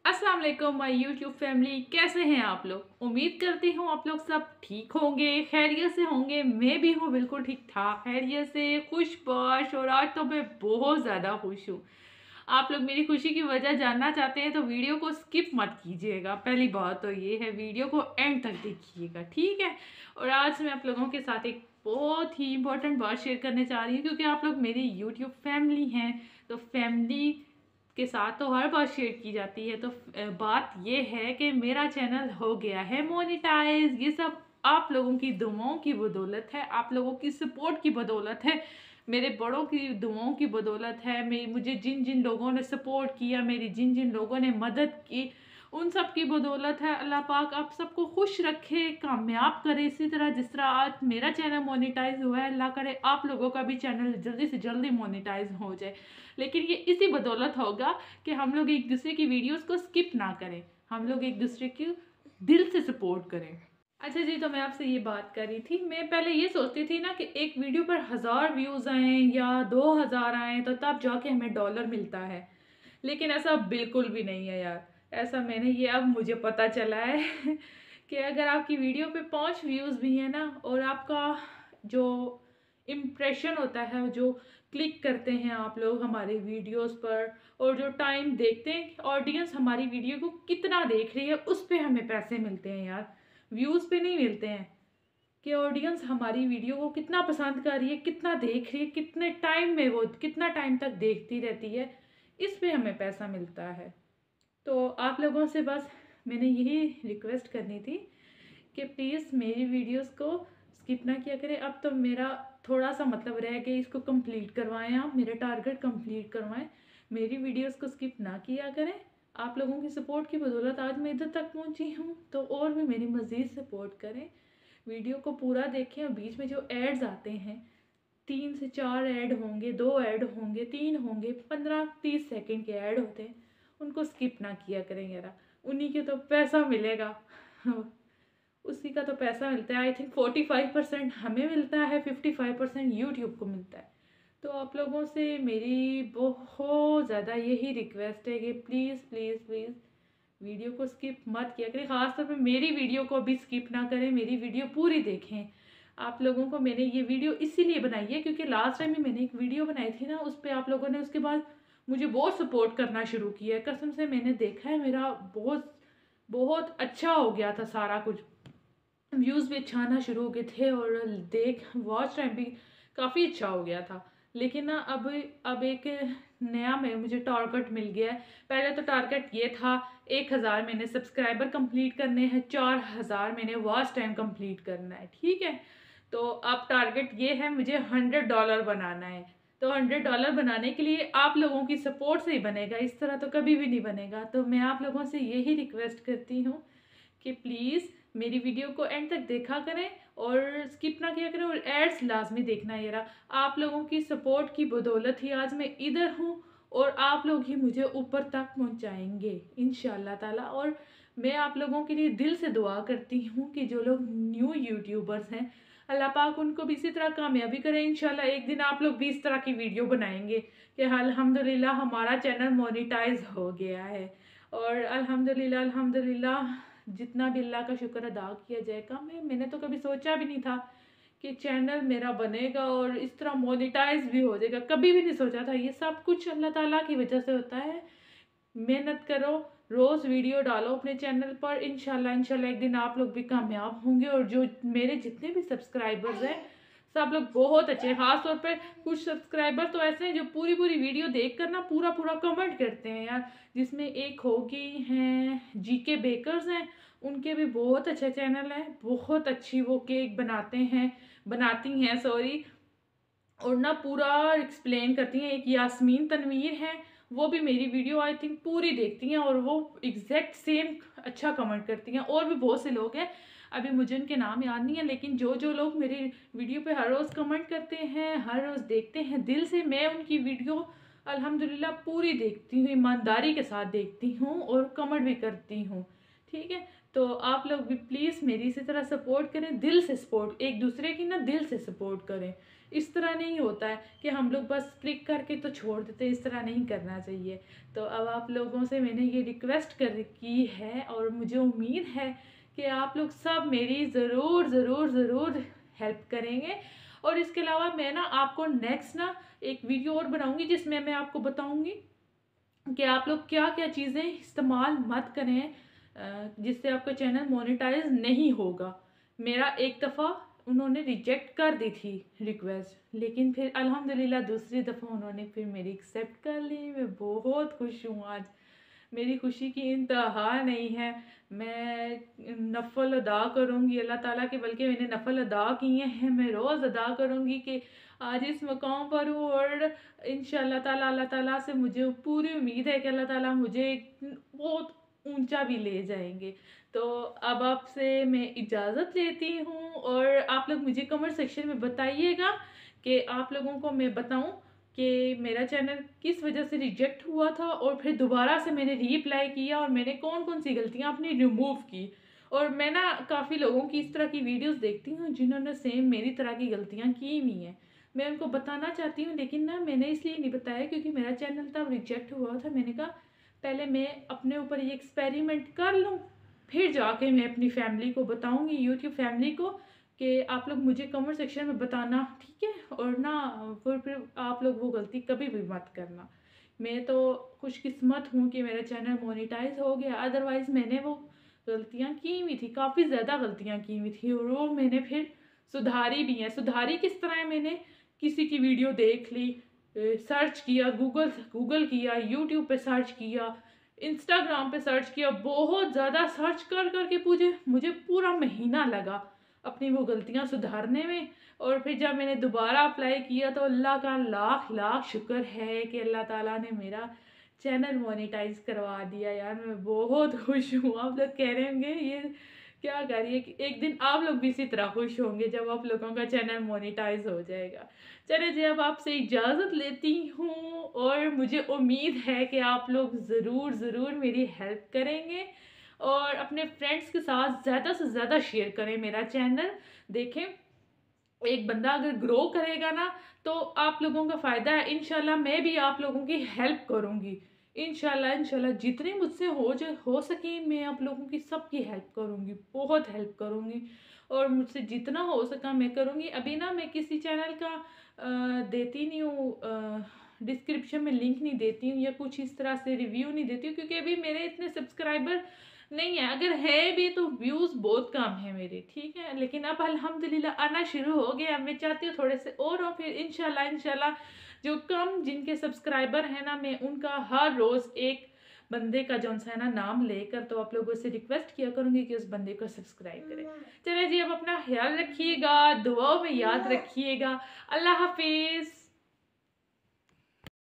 अस्सलाम वालेकुम my YouTube family, कैसे हैं आप लोग। उम्मीद करती हूँ आप लोग सब ठीक होंगे, खैरियत से होंगे। मैं भी हूँ बिल्कुल ठीक ठाक, खैरियत से, खुशबाश। और आज तो मैं बहुत ज़्यादा खुश हूँ। आप लोग मेरी खुशी की वजह जानना चाहते हैं तो वीडियो को स्किप मत कीजिएगा। पहली बात तो ये है, वीडियो को एंड तक देखिएगा, ठीक है। और आज मैं आप लोगों के साथ एक बहुत ही इंपॉर्टेंट बात शेयर करने चाह रही हूँ, क्योंकि आप लोग मेरी यूट्यूब फैमिली हैं। तो फैमिली के साथ तो हर बात शेयर की जाती है। तो बात ये है कि मेरा चैनल हो गया है मोनेटाइज। ये सब आप लोगों की दुआओं की बदौलत है, आप लोगों की सपोर्ट की बदौलत है, मेरे बड़ों की दुआओं की बदौलत है। मुझे जिन जिन लोगों ने सपोर्ट किया, मेरी जिन जिन लोगों ने मदद की, उन सब की बदौलत है। अल्लाह पाक आप सबको खुश रखे, कामयाब करे। इसी तरह जिस तरह आज मेरा चैनल मोनेटाइज हुआ है, अल्लाह करे आप लोगों का भी चैनल जल्दी से जल्दी मोनेटाइज हो जाए। लेकिन ये इसी बदौलत होगा कि हम लोग एक दूसरे की वीडियोस को स्किप ना करें, हम लोग एक दूसरे की दिल से सपोर्ट करें। अच्छा जी, तो मैं आपसे ये बात कर रही थी। मैं पहले ये सोचती थी ना कि एक वीडियो पर 1000 व्यूज़ आए या 2000 आए तो तब जाके हमें डॉलर मिलता है। लेकिन ऐसा बिल्कुल भी नहीं है यार। ऐसा मैंने ये अब मुझे पता चला है कि अगर आपकी वीडियो पे 5 व्यूज़ भी हैं ना, और आपका जो इम्प्रेशन होता है, जो क्लिक करते हैं आप लोग हमारे वीडियोस पर, और जो टाइम देखते हैं ऑडियंस हमारी वीडियो को कितना देख रही है, उस पे हमें पैसे मिलते हैं यार। व्यूज़ पे नहीं मिलते हैं। कि ऑडियंस हमारी वीडियो को कितना पसंद कर रही है, कितना देख रही है, कितने टाइम में वो कितना टाइम तक देखती रहती है, इस पे हमें पैसा मिलता है। तो आप लोगों से बस मैंने यही रिक्वेस्ट करनी थी कि प्लीज़ मेरी वीडियोस को स्किप ना किया करें। अब तो मेरा थोड़ा सा मतलब रह गया, इसको कंप्लीट करवाएं, आप मेरे टारगेट कंप्लीट करवाएं, मेरी वीडियोस को स्किप ना किया करें। आप लोगों की सपोर्ट की बदौलत आज मैं इधर तक पहुंची हूं, तो और भी मेरी मज़ीद सपोर्ट करें, वीडियो को पूरा देखें। और बीच में जो एड्स आते हैं, 3 से 4 ऐड होंगे, 2 ऐड होंगे, 3 होंगे, 15-30 सेकंड के ऐड होते हैं, उनको स्किप ना किया करें यार। उन्हीं के तो पैसा मिलेगा उसी का तो पैसा मिलता है। आई थिंक 45% हमें मिलता है, 55% यूट्यूब को मिलता है। तो आप लोगों से मेरी बहुत ज़्यादा यही रिक्वेस्ट है कि प्लीज़ प्लीज़ प्लीज़ वीडियो को स्किप मत किया करें। ख़ासतौर पे मेरी वीडियो को भी स्किप ना करें, मेरी वीडियो पूरी देखें। आप लोगों को मैंने ये वीडियो इसीलिए बनाई है क्योंकि लास्ट टाइम भी मैंने एक वीडियो बनाई थी ना, उस पर आप लोगों ने उसके बाद मुझे बहुत सपोर्ट करना शुरू किया है। कसम से मैंने देखा है, मेरा बहुत बहुत अच्छा हो गया था सारा कुछ। व्यूज़ भी अच्छा आना शुरू हो गए थे और वॉच टाइम भी काफ़ी अच्छा हो गया था। लेकिन ना अब एक नया में मुझे टारगेट मिल गया है। पहले तो टारगेट ये था 1000 मैंने सब्सक्राइबर कंप्लीट करने हैं, 4000 मैंने वॉच टाइम कंप्लीट करना है, ठीक है। तो अब टारगेट ये है, मुझे $100 बनाना है। तो $100 बनाने के लिए आप लोगों की सपोर्ट से ही बनेगा, इस तरह तो कभी भी नहीं बनेगा। तो मैं आप लोगों से यही रिक्वेस्ट करती हूँ कि प्लीज़ मेरी वीडियो को एंड तक देखा करें और स्किप ना किया करें, और एड्स लाजमी देखना। ये रहा, आप लोगों की सपोर्ट की बदौलत ही आज मैं इधर हूँ, और आप लोग ही मुझे ऊपर तक पहुँचाएंगे इंशाल्लाह ताला। और मैं आप लोगों के लिए दिल से दुआ करती हूँ कि जो लोग न्यू यूट्यूबर्स हैं, अल्लाह पाक उनको भी इसी तरह कामयाबी करें। इंशाल्लाह एक दिन आप लोग भी इस तरह की वीडियो बनाएंगे कि अल्हम्दुलिल्लाह हमारा चैनल मोनेटाइज हो गया है। और अल्हम्दुलिल्लाह अल्हम्दुलिल्लाह जितना भी अल्लाह का शुक्र अदा किया जाएगा। मैंने तो कभी सोचा भी नहीं था कि चैनल मेरा बनेगा और इस तरह मोनेटाइज भी हो जाएगा, कभी भी नहीं सोचा था। ये सब कुछ अल्लाह ताला की वजह से होता है। मेहनत करो, रोज़ वीडियो डालो अपने चैनल पर, इंशाल्लाह इंशाल्लाह एक दिन आप लोग भी कामयाब होंगे। और जो मेरे जितने भी सब्सक्राइबर्स हैं, सब लोग बहुत अच्छे हैं। ख़ास तौर पे कुछ सब्सक्राइबर तो ऐसे हैं जो पूरी पूरी वीडियो देख कर ना पूरा पूरा कमेंट करते हैं यार। जिसमें एक होगी हैं जीके बेकर्स हैं, उनके भी बहुत अच्छा चैनल है, बहुत अच्छी वो केक बनाती हैं सॉरी, और ना पूरा एक्सप्लेन करती हैं। एक यास्मीन तनवीर है, वो भी मेरी वीडियो आई थिंक पूरी देखती हैं और वो एग्जैक्ट सेम अच्छा कमेंट करती हैं। और भी बहुत से लोग हैं, अभी मुझे उनके नाम याद नहीं है, लेकिन जो जो लोग मेरी वीडियो पे हर रोज़ कमेंट करते हैं, हर रोज़ देखते हैं दिल से, मैं उनकी वीडियो अल्हम्दुलिल्लाह पूरी देखती हूँ, ईमानदारी के साथ देखती हूँ और कमेंट भी करती हूँ, ठीक है। तो आप लोग भी प्लीज़ मेरी इसी तरह सपोर्ट करें, दिल से सपोर्ट, एक दूसरे की ना दिल से सपोर्ट करें। इस तरह नहीं होता है कि हम लोग बस क्लिक करके तो छोड़ देते, इस तरह नहीं करना चाहिए। तो अब आप लोगों से मैंने ये रिक्वेस्ट की है और मुझे उम्मीद है कि आप लोग सब मेरी ज़रूर ज़रूर ज़रूर हेल्प करेंगे। और इसके अलावा मैं ना आपको नेक्स्ट ना एक वीडियो और बनाऊंगी जिसमें मैं आपको बताऊंगी कि आप लोग क्या क्या चीज़ें इस्तेमाल मत करें जिससे आपका चैनल मोनेटाइज नहीं होगा। मेरा एक दफ़ा उन्होंने रिजेक्ट कर दी थी रिक्वेस्ट, लेकिन फिर अल्हम्दुलिल्लाह दूसरी दफ़ा उन्होंने फिर मेरी एक्सेप्ट कर ली। मैं बहुत खुश हूँ आज, मेरी खुशी की इंतहा नहीं है। मैं नफ़ल अदा करूँगी अल्लाह ताला के, बल्कि मैंने नफ़ल अदा किए हैं, मैं रोज़ अदा करूँगी कि आज इस मकाम पर हूँ। और इंशाअल्लाह ताला अल्लाह ताला से मुझे पूरी उम्मीद है कि अल्लाह ताला मुझे बहुत ऊंचा भी ले जाएंगे। तो अब आपसे मैं इजाज़त लेती हूँ और आप लोग मुझे कमेंट सेक्शन में बताइएगा कि आप लोगों को मैं बताऊँ कि मेरा चैनल किस वजह से रिजेक्ट हुआ था और फिर दोबारा से मैंने रीअप्लाई किया और मैंने कौन कौन सी गलतियाँ अपनी रिमूव की। और मैं ना काफ़ी लोगों की इस तरह की वीडियोस देखती हूँ जिन्होंने सेम मेरी तरह की गलतियाँ की हुई हैं। मैं उनको बताना चाहती हूँ, लेकिन ना मैंने इसलिए नहीं बताया क्योंकि मेरा चैनल तब रिजेक्ट हुआ था। मैंने कहा पहले मैं अपने ऊपर ये एक्सपेरिमेंट कर लूँ, फिर जाके मैं अपनी फैमिली को बताऊँगी, यूट्यूब फैमिली को, कि आप लोग मुझे कमेंट सेक्शन में बताना, ठीक है। और ना फिर आप लोग वो गलती कभी भी मत करना। मैं तो खुशकिस्मत हूँ कि मेरा चैनल मोनेटाइज हो गया, अदरवाइज़ मैंने वो गलतियाँ की हुई थी, काफ़ी ज़्यादा गलतियाँ की हुई थी और वो मैंने फिर सुधारी भी हैं। सुधारी किस तरह है, मैंने किसी की वीडियो देख ली, सर्च किया, गूगल किया, यूट्यूब पे सर्च किया, इंस्टाग्राम पे सर्च किया, बहुत ज़्यादा सर्च कर कर के मुझे पूरा महीना लगा अपनी वो गलतियाँ सुधारने में। और फिर जब मैंने दोबारा अप्लाई किया तो अल्लाह का लाख लाख शुक्र है कि अल्लाह ताला ने मेरा चैनल मोनेटाइज करवा दिया। यार मैं बहुत खुश हूँ। आप लोग कह रहे होंगे ये क्या कर रही है, कि एक दिन आप लोग भी इसी तरह खुश होंगे जब आप लोगों का चैनल मोनेटाइज हो जाएगा। चलिए जी, अब आपसे इजाज़त लेती हूँ और मुझे उम्मीद है कि आप लोग ज़रूर ज़रूर मेरी हेल्प करेंगे और अपने फ्रेंड्स के साथ ज़्यादा से ज़्यादा शेयर करें मेरा चैनल। देखें, एक बंदा अगर ग्रो करेगा ना तो आप लोगों का फ़ायदा है। इंशाल्लाह मैं भी आप लोगों की हेल्प करूँगी, इंशाल्लाह इंशाल्लाह जितनी मुझसे हो सके मैं आप लोगों की सबकी हेल्प करूँगी, बहुत हेल्प करूँगी और मुझसे जितना हो सका मैं करूँगी। अभी ना मैं किसी चैनल का देती नहीं हूँ, डिस्क्रिप्शन में लिंक नहीं देती हूँ या कुछ इस तरह से रिव्यू नहीं देती हूँ, क्योंकि अभी मेरे इतने सब्सक्राइबर नहीं है, अगर है भी तो व्यूज़ बहुत कम है मेरे, ठीक है। लेकिन अब अल्हम्दुलिल्लाह आना शुरू हो गया, मैं चाहती हूँ थोड़े से और हो, फिर इंशाल्लाह इंशाल्लाह जो कम जिनके सब्सक्राइबर हैं ना, मैं उनका हर रोज़ एक बंदे का जो सा है ना नाम लेकर तो आप लोगों से रिक्वेस्ट किया करूँगी कि उस बंदे को सब्सक्राइब करें। चलिए जी, अब अपना ख्याल रखिएगा, दुआओं में याद रखिएगा। अल्लाह हाफिज़।